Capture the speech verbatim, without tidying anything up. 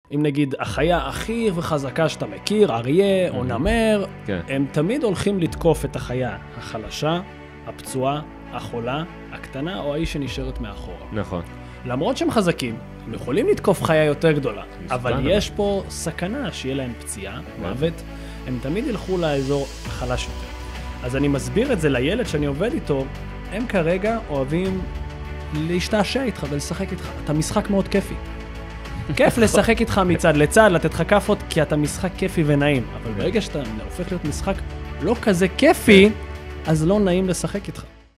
אם נגיד החיה הכי וחזקה שאתה מכיר, אריה או נמר, כן. הם תמיד הולכים לתקוף את החיה החלשה, הפצועה, החולה, הקטנה או האיש שנשארת מאחורה. נכון. למרות שהם חזקים, הם יכולים לתקוף חיה יותר גדולה, אבל מסוכן, יש פה סכנה שיהיה להם פציעה, מוות, הם תמיד ילכו לאזור החלש יותר. אז אני מסביר את זה לילד שאני עובד איתו, הם כרגע אוהבים להשתעשע איתך ולשחק איתך. אתה משחק מאוד כיפי. כיף לשחק איתך מצד לצד, לתת לך כפות, כי אתה משחק כיפי ונעים. אבל ברגע שאתה הופך להיות משחק לא כזה כיפי, אז לא נעים לשחק איתך.